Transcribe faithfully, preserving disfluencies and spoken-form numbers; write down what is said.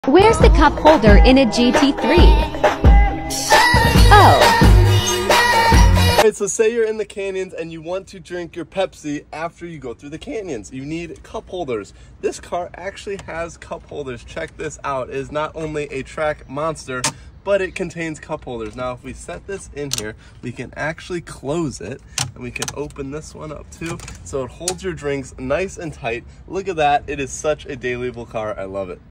Where's the cup holder in a G T three? Oh. Alright, so say you're in the canyons and you want to drink your Pepsi after you go through the canyons. You need cup holders. This car actually has cup holders. Check this out. It is not only a track monster, but it contains cup holders. Now, if we set this in here, we can actually close it, and we can open this one up too, so it holds your drinks nice and tight. Look at that. It is such a dailyable car. I love it.